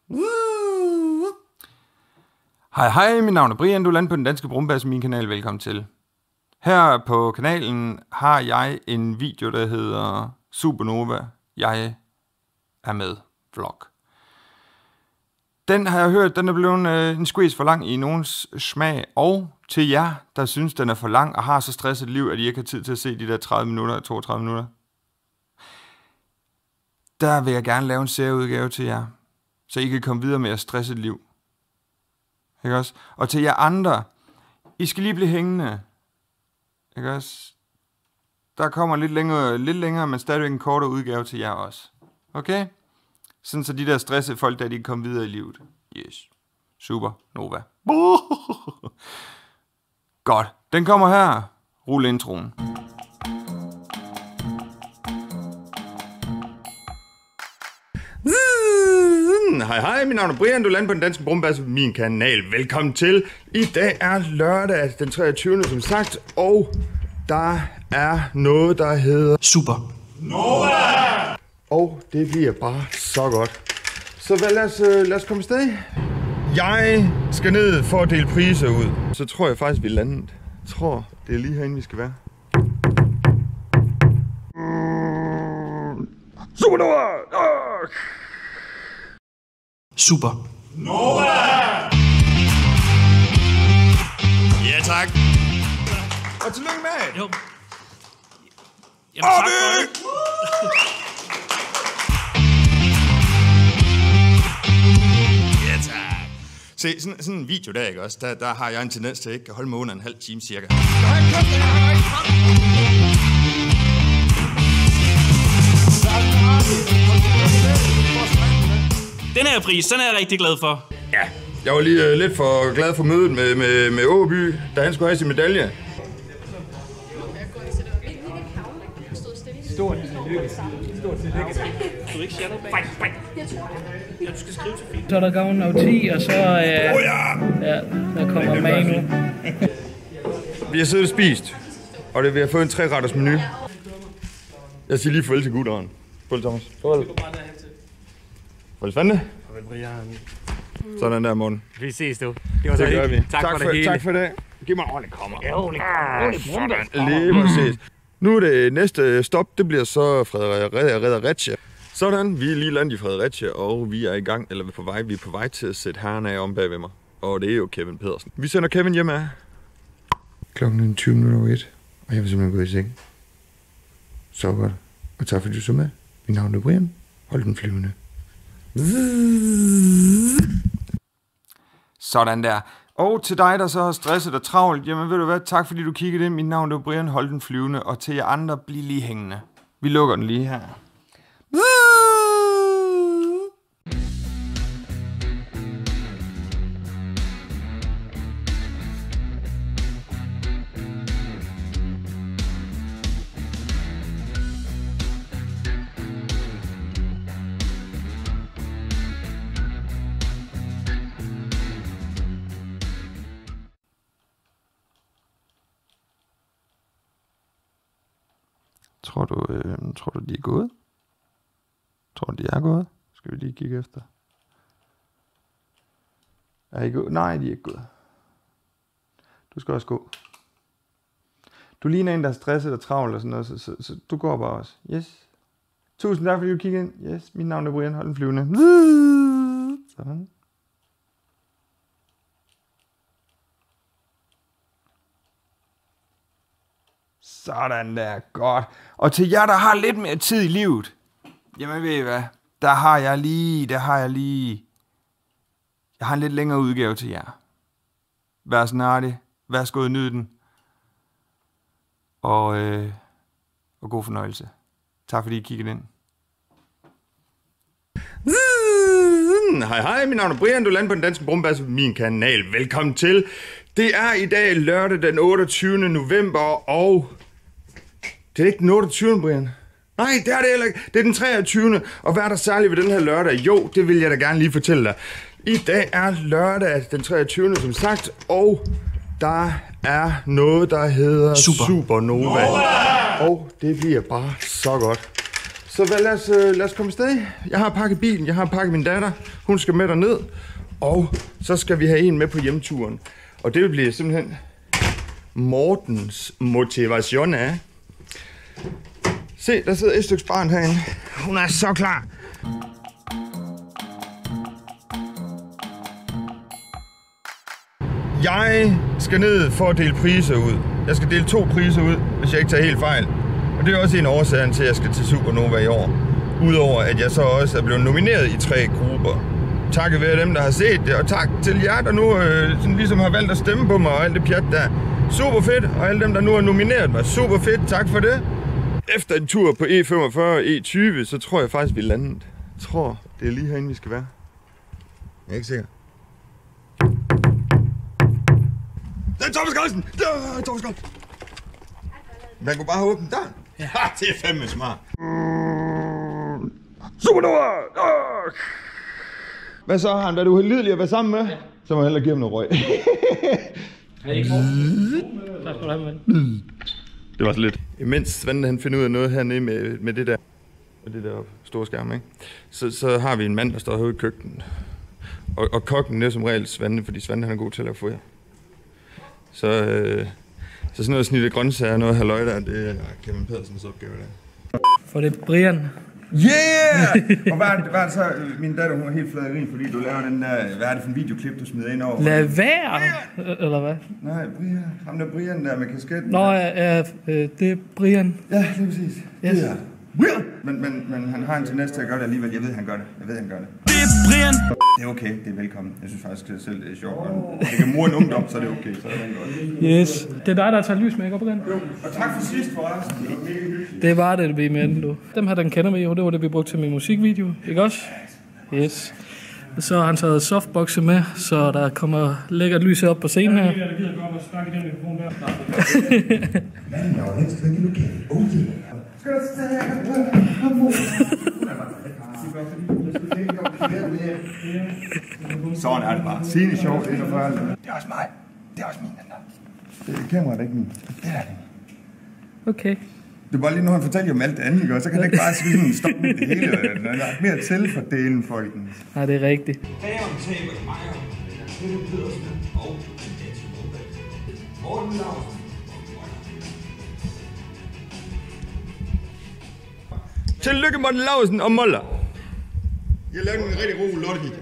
Hej hej, mit navn er Brian, du er landet på den danske brumbasse, min kanal, velkommen til. Her på kanalen har jeg en video, der hedder Supernova, jeg er med vlog. Den har jeg hørt, den er blevet en squeeze for lang i nogens smag, og til jer, der synes, den er for lang og har så stresset liv, at I ikke har tid til at se de der 30 minutter og 32 minutter. Der vil jeg gerne lave en serieudgave til jer, så I kan komme videre med at stresse et liv. Ikke også? Og til jer andre, I skal lige blive hængende. Ikke også? Der kommer lidt længere, men stadigvæk en kortere udgave til jer også. Okay? Sådan så de der stressede folk, der de kan komme videre i livet. Yes. Super. Nova. Godt. Den kommer her. Rul introen. Hej hej, mit navn er Brian, du er landet på den danske brumbasse, min kanal. Velkommen til. I dag er lørdag den 23. som sagt, og der er noget, der hedder Supernova. Og det bliver bare så godt. Så lad os komme afsted. Jeg skal ned for at dele priser ud. Så tror jeg faktisk, vi er landet. Jeg tror, det er lige herinde, vi skal være. Supernova! Supernova! Ja, tak. Og tillykke med! Jo. Jamen, tak for det. Ja, tak. Se, sådan en video der, ikke også? Der har jeg en tendens til ikke at holde mig under en halv time cirka. Den her pris, den er jeg rigtig glad for. Ja, jeg var lige lidt for glad for mødet med Åby, da han skulle have sin medalje. Stort tillykke. Du er ikke shadowban? Ja, du skal skrive til film. Så er der gavn af 10, og så der kommer Manu. Vi har siddet og spist, og vi har fået en 3-retters menu. Jeg siger lige farvel til gutteren. Farvel, Thomas. Farvel. Farvel, Svante. Farvel, Brian. Sådan der, Morten. Vi ses, du. Det var så gør vi. Tak for det hele. Tak for det. Giv mig en ordentlig kommer. Sådan. Lige præcis. Nu er det næste stop, det bliver så Fredericia. Sådan, vi er lige landet i Fredericia, og vi er i gang, eller vi er på vej til at sætte herren af om bag ved mig. Og det er jo Kevin Pedersen. Vi sender Kevin hjem af. Klokken er 20 minutter over 1, og jeg vil simpelthen gå i seng. Så godt. Og tak fordi du så med. Mit navn er Brian. Hold den flyvende. Sådan der. Og til dig, der så har stresset og travlt, jamen ved du hvad, tak fordi du kiggede ind. Mit navn er Brian, hold den flyvende. Og til jer andre, bliv lige hængende. Vi lukker den lige her. Tror du, de er gået? Tror du, de er gået? Skal vi lige kigge efter? Er I gået? Nej, de er ikke gået. Du skal også gå. Du ligner en, der er stresset og travlt og sådan noget, så du går bare også. Yes. Tusind tak, fordi du kiggede ind. Yes, mit navn er Brian, hold den flyvende. Sådan. Sådan der, godt. Og til jer, der har lidt mere tid i livet, jamen ved I hvad, der har jeg lige. Jeg har en lidt længere udgave til jer. Vær snartig, værsgo, nyd den. Og god fornøjelse. Tak fordi I kiggede ind. Hej hej, mit navn er Brian, du er landet på den danske brumbasse, min kanal. Velkommen til. Det er i dag lørdag den 28. november, og det er ikke den 28. Brian. Nej, det er det heller ikke. Det er den 23. Og hvad er der særligt ved den her lørdag? Jo, det vil jeg da gerne lige fortælle dig. I dag er lørdag den 23. som sagt, og der er noget, der hedder Supernova. Og det bliver bare så godt. Så lad os komme afsted. Jeg har pakket bilen, jeg har pakket min datter. Hun skal med derned. Og så skal vi have en med på hjemturen. Og det vil blive simpelthen Mortens motivation af. Se, der sidder et stykke barn herinde. Hun er så klar. Jeg skal ned for at dele priser ud. Jeg skal dele 2 priser ud, hvis jeg ikke tager helt fejl. Og det er også en årsag til, at jeg skal til Supernova i år. Udover at jeg så også er blevet nomineret i 3 grupper. Takket være dem, der har set det, og tak til jer, der nu sådan ligesom har valgt at stemme på mig og alt det pjat der. Super fedt, og alle dem, der nu har nomineret mig. Super fedt, tak for det. Efter en tur på E45 og E20, så tror jeg faktisk, vi er landet. Jeg tror, det er lige herinde, vi skal være. Jeg er ikke sikker. Det er Thomas Carlsen! Det er Thomas Carlsen! Man kunne bare åbne der. Ja. Det er fandme smart. Supernova! Hvad så, han? Hvad er du lidelig at være sammen med? Ja. Så må jeg hellere give ham noget røg. Tak skal du have, mand. Det var så lidt. Imens Svante han finder ud af noget hernede med det der store skærm, ikke? Så har vi en mand, der står herude i køkkenet. Og kokken er som regel Svante, fordi Svante han er god til at lave foder. Så sådan noget snitte grøntsager, noget halløj der, det er Kevin Pedersens opgave der. For det er Brian. Yeah! Og hvad er det så? Min datter, hun er helt flad i rin, fordi du laver den der... Hvad er det for en videoklip, du smider ind over? Lad være! Eller hvad? Nej, Brian. Ham der Brian der med kasketten. Nå, det er Brian. Ja, lige præcis. Yes. Ja. Men han har en tendens til at gøre det alligevel. Jeg ved, han gør det. Det er Brian! Det er okay, det er velkommen. Jeg synes faktisk selv, det er sjovt. Det kan mure en ungdom, så er det okay. Så er det godt. Yes. Det er dig, der tager lys med, ikke, Brian? Jo, og tak for sidst forresten. Det var mega hyggeligt. Det var det, vi med du. Dem her, den kender vi jo. Det var det, vi brugte til min musikvideo, ikke også? Yes. Så har han taget softboxe med, så der kommer lækkert lys op på scenen her. Jeg gider godt at snakke i den mikrofon der. Sådan er det bare. Signe sjov, det er for alle. Det er også mig. Det er også min, den der. Det er kameraet, ikke min. Det er det. Okay. Det er bare lige nu, han fortæller jo om alt det andet, ikke? Og så kan det ikke bare sådan stoppe med det hele. Der er mere til for delen, folken. Nej, det er rigtigt. Dagen taber mig om Peter Pedersen og Morten Lausen. Tillykke Morten Lausen og Moller. Jeg har lavet en rigtig god lottevideo.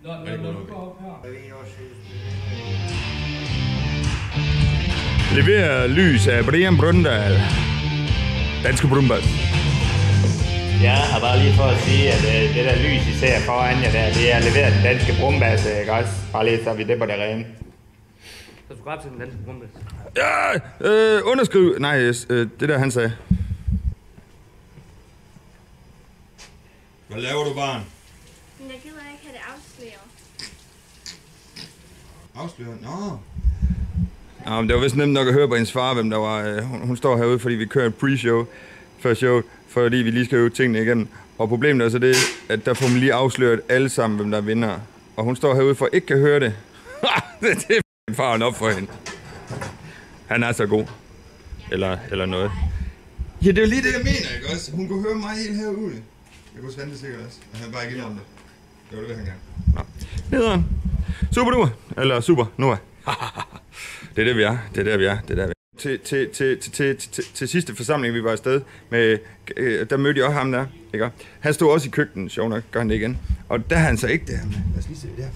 Leverer lys af Brian Brøndal. Danske Brumbas. Ja, og bare lige for at sige, at det der lys, I ser foran jer der, det er leveret den danske Brumbas, ikke også? Bare lige så vi det på det rene. Så du skal til den danske Brumbas? Ja, underskriv. Nej, det der han sagde. Hvad laver du, barn? Jeg gider ikke have det afsløret. Afsløret? Nå. Nå, men det var vist nemt nok at høre på hendes far, hvem der var. Hun står herude, fordi vi kører et pre-show før show, fordi vi lige skal øve tingene igennem. Og problemet er så det, at der får man lige afsløret alle sammen, hvem der vinder. Og hun står herude for ikke kan høre det. Det er faren op for hende. Han er så god. Eller noget. Ja, det er jo lige det, jeg mener, ikke også? Hun kunne høre mig helt herude. Jeg kunne Svante sikkert også. Og han bare ikke om det. Jo, det vil han gerne. Nå. Nederen. Super Nova. Eller Super Nova. Det er det, vi er. Det er der, vi er. Det er der, vi er. Til sidste forsamling, vi var afsted med, der mødte jeg også ham der. Ikke? Han stod også i køkkenet, sjov nok, gør han det igen. Og der har han så ikke det her med. Lad os lige se det her.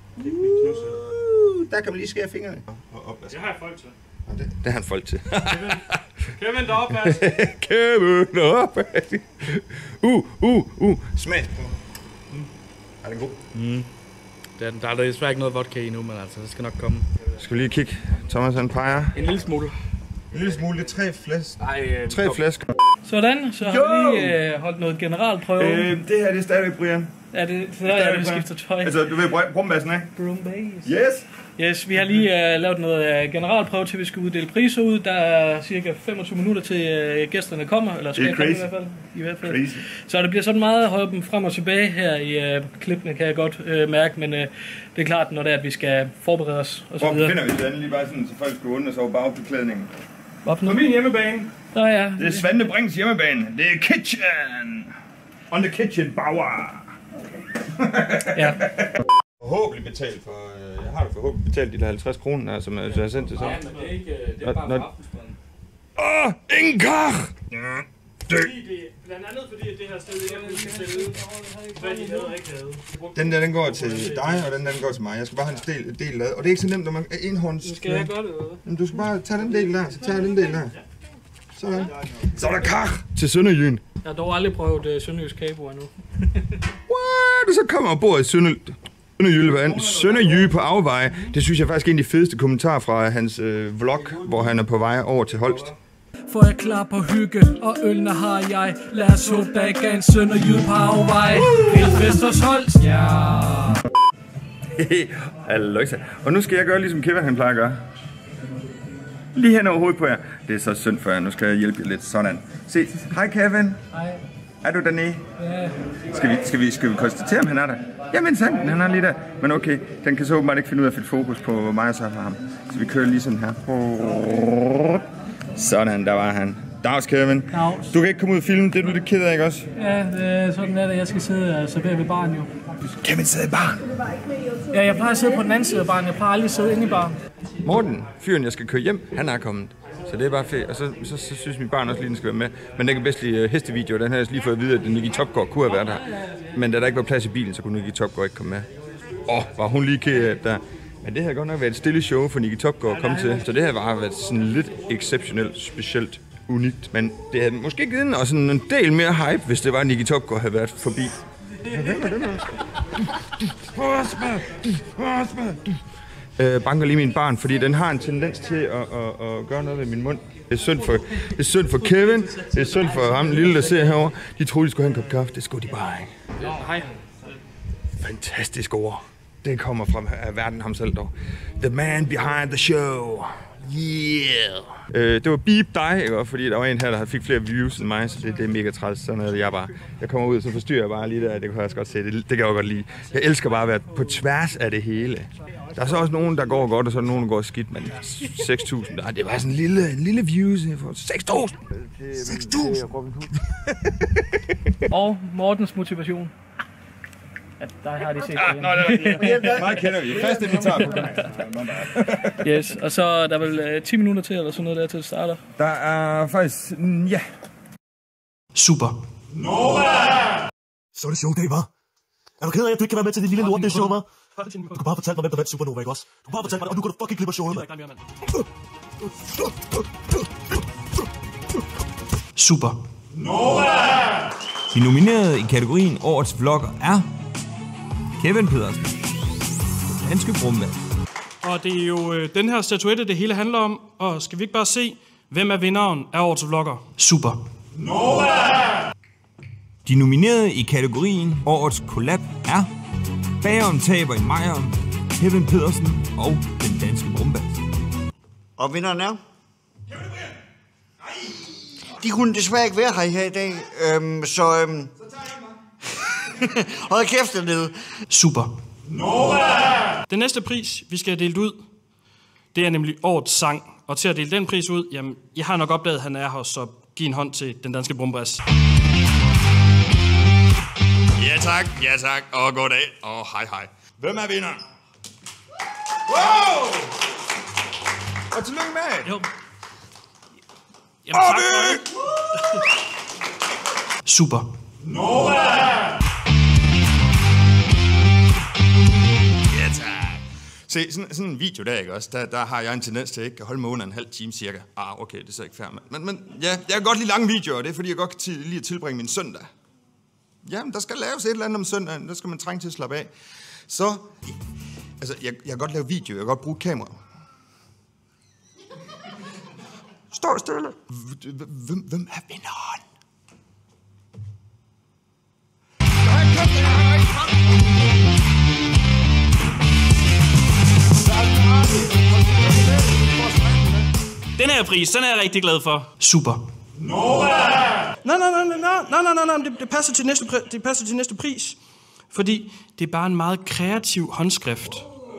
Der kan man lige skære fingrene. Det har jeg folk til. Det har han folk til. Kevin, deroppe, Kevin, deroppe. Smag på. Er den god? Der er desværre ikke noget vodka i nu, men altså, det skal nok komme. Skal vi lige kigge? Thomas han peger. En lille smule. En lille smule, det er 3 flasker. Nej, 3 flasker. Sådan, så har vi lige holdt noget generalprøve. Det her det er stadigvæk Brian. Er det der, vi skifter tøj? Altså, du ved Brumbassen, ikke? Brumbas. Yes! Yes, vi har lige lavet noget generalprøve til, vi skal uddele priser ud. Der er cirka 25 minutter til gæsterne kommer, eller skal komme i hvert fald. Crazy. Så det bliver sådan meget hoppen frem og tilbage her i klippene, kan jeg godt mærke, men det er klart, når det er, at vi skal forberede os og så videre. Hvor finder vi den lige bare sådan, så folk skal undre sig over bagbeklædningen? På min hjemmebane. Nå ja. Det er Svante Brinks hjemmebane. Det er Kitchen! On the kitchen, Bauer. Ja. Forhåbentlig betalt for... jeg har da forhåbentlig betalt de der 50 kroner, som jeg har sendt til så. Ja, men det er ikke... Det er bare for aftensmaden. Ingen kar! Blandt andet fordi, at det her sted ikke er blevet sælget, hvad de havde og ikke havde. Den der, den går til dig, og den der, den går til mig. Jeg skal bare have en del lavet. Og det er ikke så nemt, når man er enhånds... Skal jeg gøre det, eller du skal bare tage den del der, så tager jeg den del der. Sådan. Så er der kar til Sønderjylland. Jeg har dog aldrig prøvet sønderjysk kabo endnu. What? Så kommer og bor i Sønderjylland på afveje. Det synes jeg faktisk er en af de fedeste kommentarer fra hans vlog, hvor han er på vej over til Holst. For jeg klar på hygge, og ølene har jeg. Lad os håbe, der ikke er en Sønderjyd på afveje. Helt fest hos Holst, ja. Halløjsa. Og nu skal jeg gøre ligesom Kevin han plejer at gøre. Lige hen over hovedet på jer. Det er så synd for jer. Nu skal jeg hjælpe jer lidt. Sådan. Se. Hej Kevin. Hej. Er du dernede? Ja. Skal vi konstatere, om han er der? Jamen sandt, han er lige der. Men okay, den kan så åbenbart ikke finde ud af at få fokus på mig og så på ham. Så vi kører lige sådan her. Sådan, der var han. Dags, Kevin. Dags. Du kan ikke komme ud og filme, det er du lidt ked af, ikke også? Ja, sådan er det. Jeg skal sidde og servere ved baren jo. Kevin sidder i baren. Ja, jeg plejer at sidde på den anden side af baren. Jeg plejer aldrig at sidde inde i baren. Morten, fyren jeg skal køre hjem, han er kommet. Så det er bare fedt. Og så synes min barn også lige, den skal være med. Men den kan bedst lide hestevideo. Den har jeg lige fået at vide, at Nicky Topgaard kunne have været der. Men da der ikke var plads i bilen, så kunne Nicky Topgaard ikke komme med. Var hun lige ked af der. Men det havde godt nok været et stille show for Nicky Topgaard at komme til. Så det havde bare været sådan lidt exceptionelt, specielt, unikt. Men det havde måske givet os en del mere hype, hvis det var, at Nicky Topgaard havde været forbi. Banker lige min barn, fordi den har en tendens til at gøre noget ved min mund. Det er synd for Kevin, det er synd for ham, den lille, der ser herovre. De troede, de skulle have en kop kaffe, det skulle de bare ikke. Hej. Fantastisk ord. Det kommer fra verden ham selv dog. The man behind the show. Yeah. Det var Beep dig, ikke? Fordi der var en her, der fik flere views end mig, så det er mega træls. Sådan noget, jeg kommer ud, så forstyrrer jeg bare lige der. Det kan jeg også godt se. Det kan jeg godt lide. Jeg elsker bare at være på tværs af det hele. Der er så også nogen, der går godt, og så er nogen, der går skidt, men 6.000. Det var sådan en lille views. 6.000! 6.000! Og Mortens motivation. Ja, der har de set det. Meget kender vi. Fast inventar på kanalen. Yes, og så er der vel 10 minutter til, eller sådan noget der, til det starter. Der er faktisk... ja. Super. Nova! Så er det showdag, hva'? Er du ked af, at du ikke kan være med til det lille lort, det show, hva'? Du kan bare fortælle mig, hvem der vandt Supernova, ikke også? Du kan bare fortælle mig, og nu kan du fucking klippe showet, mand. Super. Nova! De nominerede i kategorien Årets Vlogger er Kevin Pedersen, den danske brumvært. Og det er jo den her statuette, det hele handler om. Og skal vi ikke bare se, hvem er vinderen af Årets Vlogger? Super. Nova! De nominerede i kategorien Årets Collab er Bagom taber i Mejren, Kevin Pedersen og den danske brumvært. Og vinderen er? De kunne desværre ikke være her i dag, hold kæft dernede. Super. Nova! Den næste pris, vi skal have delt ud, det er nemlig Årets Sang. Og til at dele den pris ud, jamen, jeg har nok opdaget, at han er her, så giv en hånd til den danske brumbas. Ja tak, og goddag, og hej. Hvem er vinderen? Wow! Og tillykke med! Jo. Jamen, tak for det. Super. Nova! Ja tak. Se, sådan en video der, ikke også? Der har jeg en tendens til ikke at holde mig under en halv time cirka. Okay, det er så ikke fair, men ja, jeg kan godt lide lange videoer, og det er fordi, jeg godt kan lide at tilbringe min søndag. Jamen, der skal laves et eller andet om søndagen, der skal man trænge til at slappe af. Så, altså, jeg kan godt lave video, jeg kan godt bruge kamera. Stå stille. Hvem er vinderen? Den her pris, den er jeg rigtig glad for. Super. Nova! Nej, det passer til næste pris. Fordi det er bare en meget kreativ håndskrift.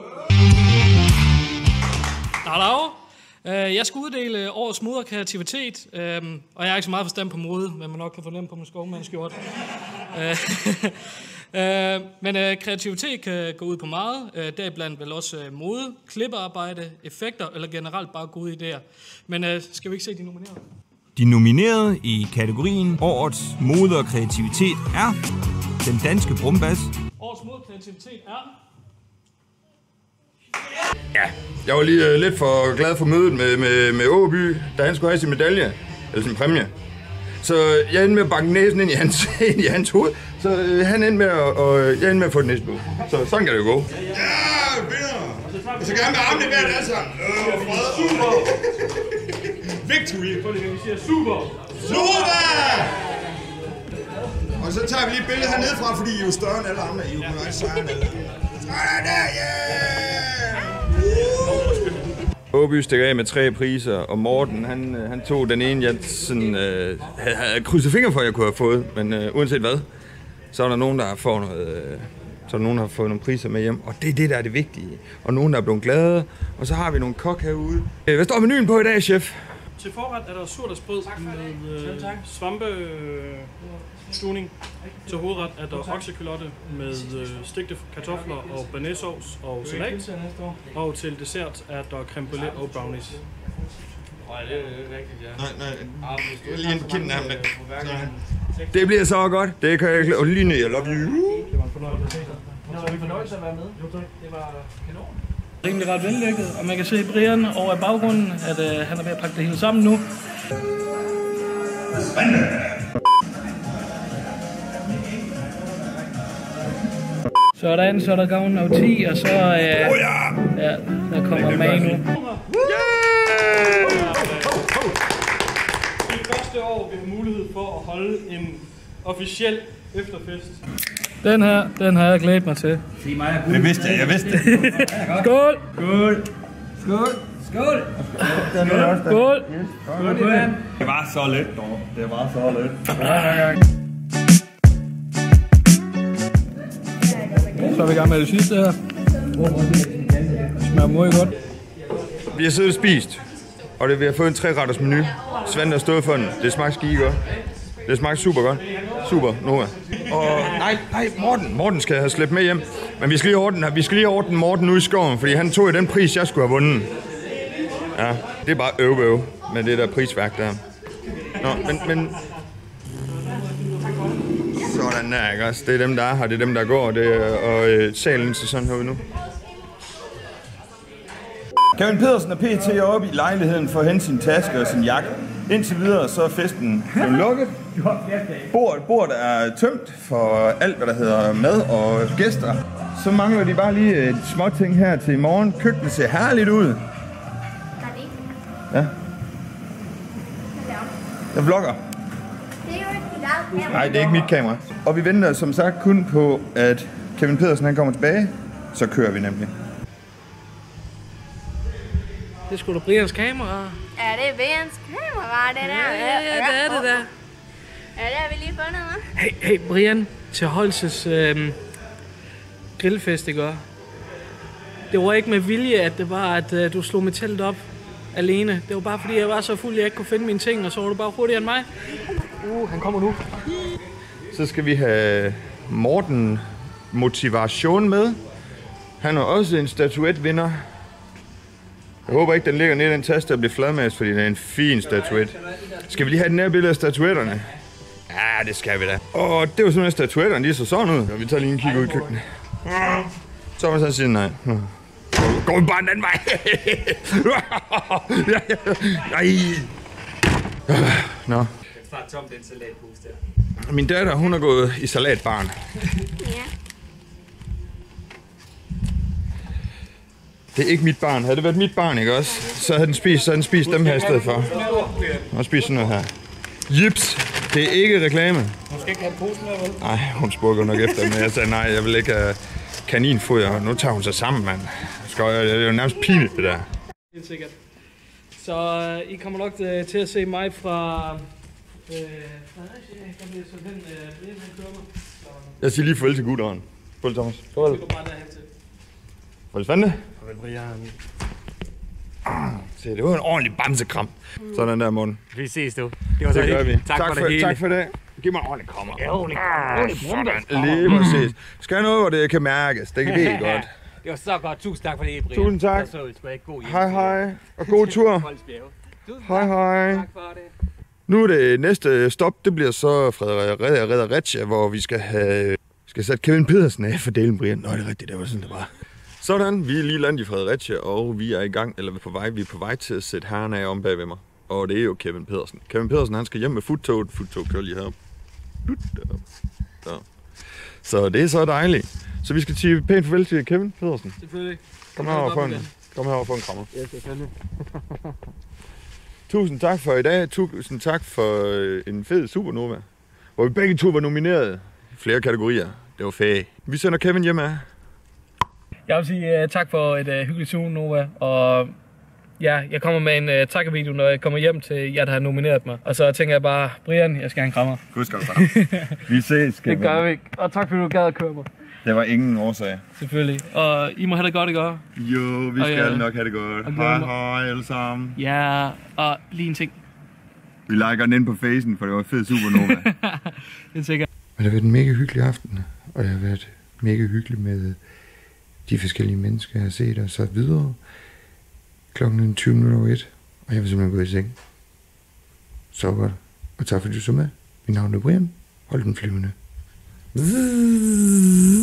Jeg skal uddele årets mode og kreativitet, og jeg er ikke så meget forstand på mode, men man nok kan fornemme på min skovmandskjort. Men kreativitet kan gå ud på meget. Deriblandt vel også mode, klippearbejde, effekter eller generelt bare gode idéer. Men skal vi ikke se de nominerede? De nominerede i kategorien Årets Mode og Kreativitet er den danske brumbass. Årets mode og kreativitet er... Ja, jeg var lige lidt for glad for mødet med Åby, da han skulle have sin medalje, eller sin præmie. Så jeg endte med at banke næsen ind i hans hoved, så han endte med jeg endte med at få det næste bud. Så sådan kan det jo gå. Ja, vinder! Jeg skal gerne med armene hver alle sammen. Super! Victory! Vi siger super! Super! Og så tager vi lige et billede hernede fra, fordi I er jo større end alle andre. I er jo på vej sejren eller... Sådan der, yeah! Åby stikker af med 3 priser, og Morten, han tog den ene, jeg sådan, havde krydset fingre for, at jeg kunne have fået. Men uanset hvad, så er der nogen, der har fået nogle priser med hjem. Og det er det, der er det vigtige. Og nogen, der er blevet glade. Og så har vi nogle kok herude. Hvad står menuen på i dag, chef? Til forret er der surdegsbrød med svampestuning. Til hovedret er der oksekylotte med stegte kartofler og banæssauce og salat. Og til dessert er der creme brûlée og brownies. Nej, det er rigtigt, ja. Nej. Lige en kinden af det. Det bliver så godt. Det kan jeg og Line, jeg love you. Det var en fornøjelse at være med. Det var kanon. Rimelig ret vellægget, og man kan se Brian over i baggrunden, at han er ved at pakke det hele sammen nu. Sådan, så er der gavnen af 10, og så der kommer Manu. Det er første år, vi har mulighed for at holde en officiel efterfest. Den har jeg glædet mig til. Det vidste jeg vidste det. Skål! Skål! Skål! Skål! Skål! Det var så let, dog. Det var så let. Så er vi i gang med det sidste her. Det smager meget godt. Vi har siddet og spist, og vi har fået en 3-retters menu. Svend har stået for den. Det smagte skide godt. Det smagte super godt. Super, Nova. Og nej, Morten skal have slæbt med hjem. Men vi skal lige ordne Morten ude i skoven, fordi han tog jo den pris, jeg skulle have vundet. Ja, det er bare øv med det der prisværk der. Nå, men... Sådan der, ikke også? Det er dem, der er her, det er dem, der går, og salen til sådan herude nu. Kevin Pedersen er pt. oppe i lejligheden for at hente sin taske og sin jakke. Indtil videre så er festen blevet lukket. Bordet er tømt for alt, hvad der hedder mad og gæster. Så mangler de bare lige et småting her til i morgen. Køkkenet ser herligt ud. Ja. Jeg vlogger. Nej, det er ikke mit kamera. Og vi venter som sagt kun på, at Kevin Pedersen han kommer tilbage. Så kører vi nemlig. Det er sgu da Brians kamera. Ja, det er Brians kamera, det der. Ja, det er det der. Ja, det har vi lige fundet, hva'? Hey Brian, til Holses grillfest, ikke også? Det var ikke med vilje, at det var, at du slog mit telt op alene. Det var bare fordi, jeg var så fuld, at jeg ikke kunne finde mine ting, og så var du bare hurtigere end mig. Han kommer nu. Så skal vi have Morten Motivation med. Han er også en statuetvinder. Jeg håber ikke, den ligger nede i den taste og bliver fladmast, fordi det er en fin statuet. Skal vi lige have den her billede af statuetterne? Ja, det skal vi da. Og det var sådan, at statuetterne de så sådan ud. Og vi tager lige en kig ud i køkkenet. Så må jeg sige nej. Går vi bare den anden vej. Nej. Nå. Snart tom den salatpose der. Min datter, hun er gået i salatbaren. Ja. Det er ikke mit barn. Havde det været mit barn, ikke også? Så havde den spist dem her i stedet for. Og spist sådan noget her. Jips. Det er ikke reklame. Hun skal ikke have en pose mere, vel? Nej, hun spurgte nok efter, men jeg sagde nej, jeg vil ikke have kaninfoder. Nu tager hun sig sammen, mand. Det er jo nærmest pinligt, det der. Helt sikkert. Så I kommer nok til at se mig fra... Jeg siger lige farvel til gutteren. Farvel, Thomas. Farvel. Farvel, Svante. Farvel, Brian. Se, det var en ordentlig bamsekram. Sådan der, Morten. Vi ses, du. Det var så det gør vi. Tak for det hele. Tak for det. Giv mig en ordentlig krammer. Ja, ordentlig brumbas. Lige præcis. Skal jeg noget, hvor det kan mærkes? Det kan det godt. Det var så godt. Tusind tak for det, Brian. Tusind tak. Så sgu ikke god Hej hej. Og god tur. Hej hej. Tak for det. Nu er det næste stop, det bliver så Fredericia, hvor vi skal sætte Kevin Pedersen af for delen, Brian. Nå, det er rigtigt, det var sådan, det var. Sådan, vi er lige landet i Fredericia, og vi er i gang, eller vi er på vej til at sætte herren af om bag ved mig. Og det er jo Kevin Pedersen. Kevin Pedersen, han skal hjem med Futtoget. Futtoget kører lige heroppe. Så det er så dejligt. Så vi skal sige pænt farvel til Kevin Pedersen. Selvfølgelig. Kom herover for en krammer. Ja, selvfølgelig. Tusind tak for i dag. Tusind tak for en fed Supernova, hvor vi begge to var nomineret i flere kategorier. Det var fedt. Vi sender Kevin hjem af. Jeg vil sige tak for et hyggeligt Supernova, og ja, jeg kommer med en takkevideo, når jeg kommer hjem til jer, der har nomineret mig. Og så tænker jeg bare, Brian, jeg skal have en krammer. Gud skal du Vi ses, Kevin. Det gør vi ikke. Og tak fordi du gad at køre mig. Det var ingen årsag. Selvfølgelig. Og I må have det godt, ikke? Jo, vi skal nok have det godt. Hej hej alle sammen. Ja, og lige en ting. Vi liker den ind på facen, for det var en fed Supernova. Det er sikkert. Men det har været en mega hyggelig aften, og det har været mega hyggeligt med de forskellige mennesker, jeg har set og så videre. Klokken er 20:01, og jeg vil simpelthen gå i seng. Så godt. Og tak fordi du så med. Mit navn er Brian. Hold den flyvende.